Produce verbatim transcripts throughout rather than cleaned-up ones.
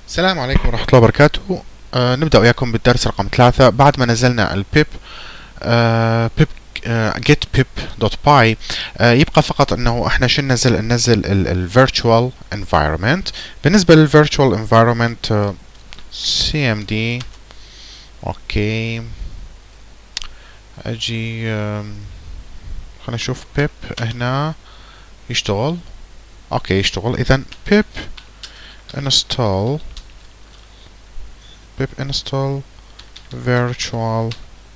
السلام عليكم ورحمة الله وبركاته. آه نبدأ وياكم بالدرس رقم ثلاثة بعد ما نزلنا البيب آه بيب آه get pip.py. آه يبقى فقط انه احنا شو ننزل ننزل ال virtual environment. بالنسبة لل virtual environment آه cmd اوكي اجي آه خلينا نشوف pip هنا يشتغل. اوكي يشتغل. اذا pip install pip install virtual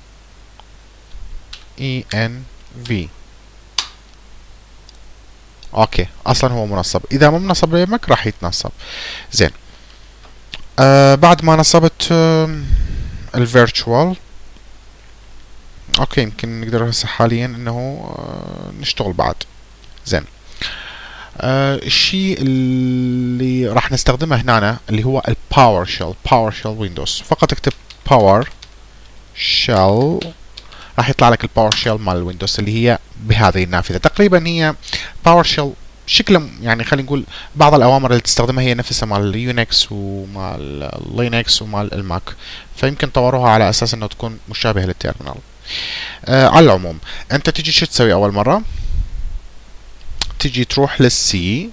env. اوكي اصلا هو منصب، اذا مو منصب ليمك راح يتنصب. زين آه بعد ما نصبت آه الفيرتشوال اوكي يمكن نقدر هسه حاليا انه آه نشتغل بعد. زين آه الشيء اللي راح نستخدمه هنا اللي هو الباور شيل. باور شيل ويندوز، فقط اكتب باور شيل راح يطلع لك الباور شيل مال الويندوز اللي هي بهذه النافذه. تقريبا هي باور شيل شكله يعني خلينا نقول بعض الاوامر اللي تستخدمها هي نفسها مال اليونكس ومال لينكس ومال الماك، فيمكن طوروها على اساس انه تكون مشابهه للتيرمينال. آه على العموم انت تجي شو تسوي اول مره؟ تجي تروح للسي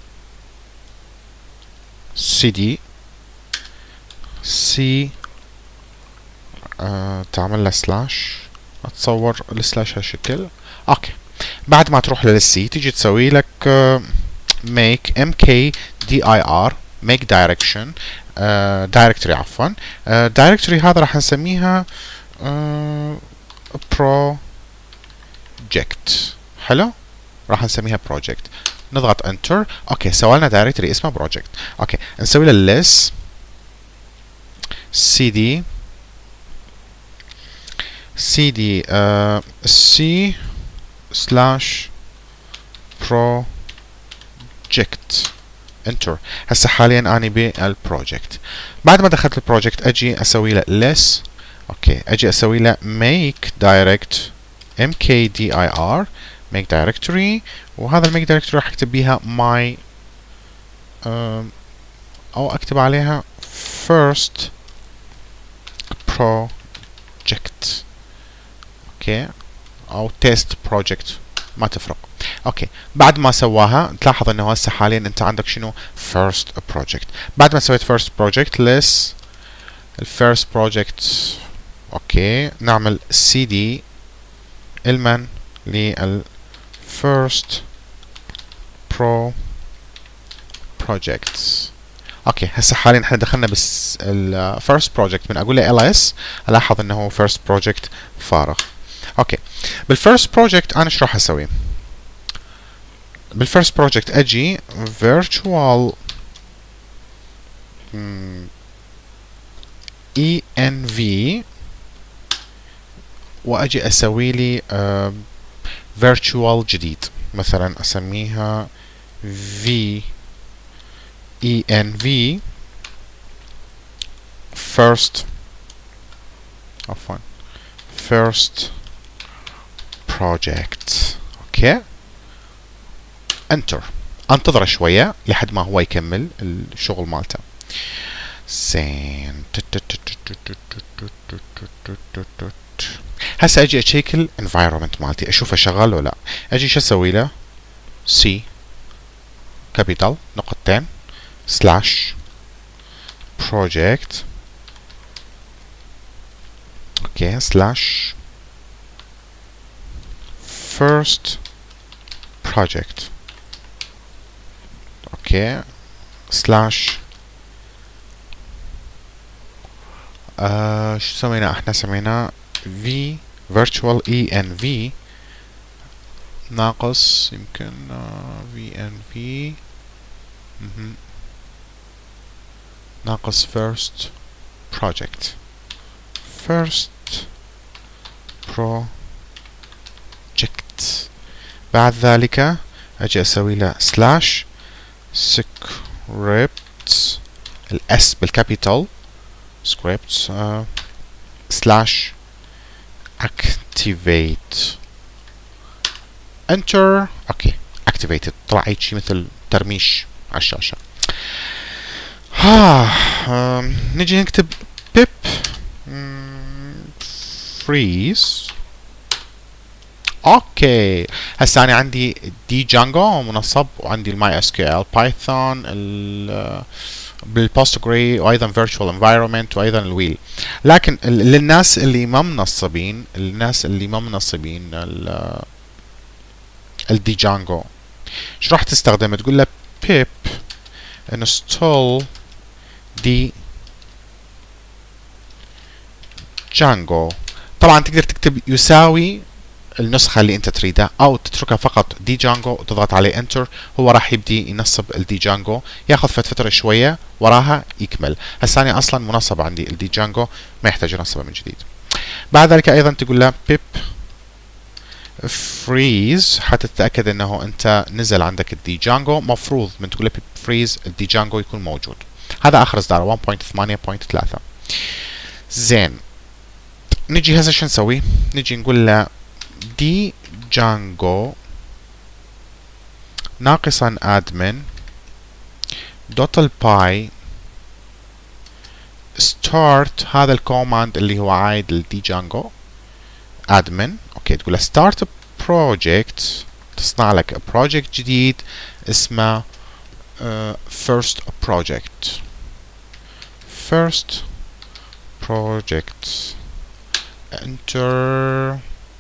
سي دي سي آه تعمل له سلاش، اتصور السلاش هالشكل. اوكي بعد ما تروح للسي تيجي تسوي لك uh, make mkdir make direction uh, directory عفوا uh, directory هذا راح نسميها uh, project. حلو راح نسميها project. نضغط enter. اوكي سوى لنا directory اسمه project. اوكي نسوي له list cd cd uh, c slash project enter. هسه حاليا اني بالبروجكت. بعد ما دخلت البروجكت اجي اسوي له less. اوكي اجي اسوي له make direct mkdir make directory، وهذا الميك directory راح اكتب بيها my uh, او اكتب عليها first project اوكي او تيست بروجكت ما تفرق. اوكي بعد ما سواها تلاحظ انه هسه حاليا انت عندك شنو first project. بعد ما سويت first project list الفيرست project اوكي نعمل cd المن لل first pro projects. اوكي هسه حاليا احنا دخلنا بس ال first project من اقول له ls الاحظ انه first project فارغ. اوكي بالفيرست بروجكت انا ايش راح اسوي؟ بالفيرست بروجكت اجي virtual env واجي اسوي لي uh, virtual جديد، مثلا اسميها v env first عفوا first project. اوكي انتر. انتظر شويه لحد ما هو يكمل الشغل مالته. زين هسه اجي اشيك الانفايرمنت مالتي اشوفه شغال ولا لا. اجي شو اسوي له؟ سي كابيتال نقطتين سلاش بروجكت اوكي سلاش first project اوكي سلاش آه شو سمينا احنا؟ سمينا v virtual env ناقص يمكن آه vnv مهم. ناقص first project first project. بعد ذلك اجي اسوي له سلاش سكريبت الاس بالكابيتال سكريبت سلاش اكتيفيت انتر. اوكي اكتيفيتد طلع هيك شيء مثل ترميش على الشاشه. ها آم، نجي نكتب pip freeze. اوكي هسه انا عندي دي جانجو منصب، وعندي الماي اس كيو ال بايثون بالبوستجري، وايضا فيرتشوال انفايرمنت، وايضا الويل. لكن للناس اللي ما منصبين الناس اللي ما منصبين الدي جانجو، شو راح تستخدم؟ تقول له pip install دي جانجو. طبعا تقدر تكتب يساوي النسخة اللي انت تريدها، او تتركها فقط دي جانجو وتضغط عليه انتر. هو راح يبدي ينصب الدي جانجو، ياخذ فترة شوية وراها يكمل. هسه انا اصلا منصب عندي الدي جانجو، ما يحتاج ينصبه من جديد. بعد ذلك ايضا تقول له pip freeze حتى تتاكد انه انت نزل عندك الدي جانجو. مفروض من تقول له pip freeze الدي جانجو يكون موجود. هذا اخر اصدار واحد نقطة ثمانية نقطة ثلاثة. زين نجي هسه شو نسوي؟ نجي نقول له دي جانجو ناقصا admin دوت الباي start. هذا الكوماند اللي هو عايد للدي جانجو admin. اوكي تقول له start project، تصنع لك project جديد اسمه uh, first project first project enter.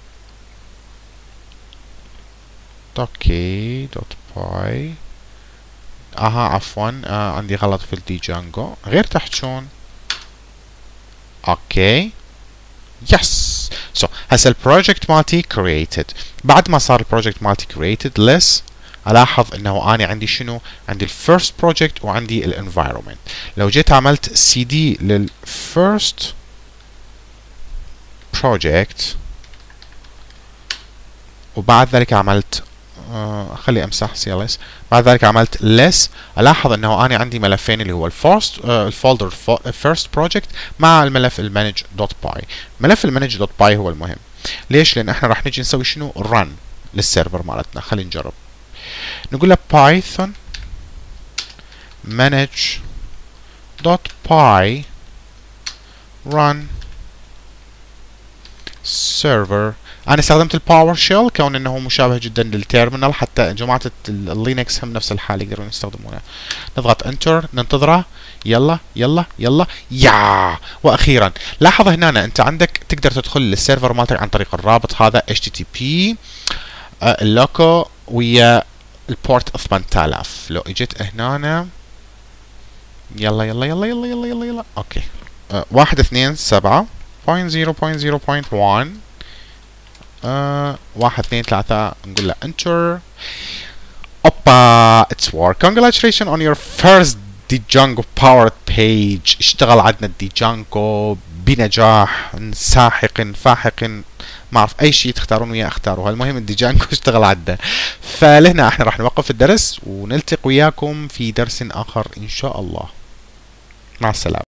اوكي دوت باي. اها عفوا آه عندي غلط في الدي جانجو، غير تحجون. اوكي يس. سو هسه البروجكت مالتي created. بعد ما صار البروجكت مالتي created less، الاحظ انه انا عندي شنو؟ عندي الفيرست بروجكت وعندي الانفايرمنت. لو جيت عملت سي دي للفيرست بروجكت وبعد ذلك عملت آه خلي امسح سي ال اس، بعد ذلك عملت less، الاحظ انه انا عندي ملفين اللي هو الفيرست آه الفولدر فيرست بروجكت مع الملف المانج دوت باي. ملف المانج دوت باي هو المهم. ليش؟ لان احنا راح نجي نسوي شنو؟ run للسيرفر مالتنا. خلينا نجرب. نقول له بايثون manage دوت باي run server. انا استخدمت الباور شيل كون انه مشابه جدا للتيرمينال، حتى جماعه اللينكس هم نفس الحاله يقدرون يستخدمونه. نضغط انتر ننتظره. يلا يلا يلا يا واخيرا لاحظ هنا انت عندك تقدر تدخل للسيرفر مالتك عن طريق الرابط هذا اتش تي تي بي اللوكو ويا البورت ثمانية آلاف. لو اجيت هنا يلا يلا يلا يلا يلا يلا يلا اوكي أه واحد اثنين سبعة بوينت زيرو بوينت زيرو بوينت واحد أه واحد اثنين ثلاثة. نقول له انتر. اوبا اتس work. congratulations on your first Django powered page. اشتغل عندنا Django بنجاح ساحق فاحق. ما اعرف اي شيء تختارون وياه اختاروه، المهم الديجانجو اشتغل عندنا. فلهنا احنا راح نوقف الدرس ونلتقي وياكم في درس اخر ان شاء الله. مع السلامة.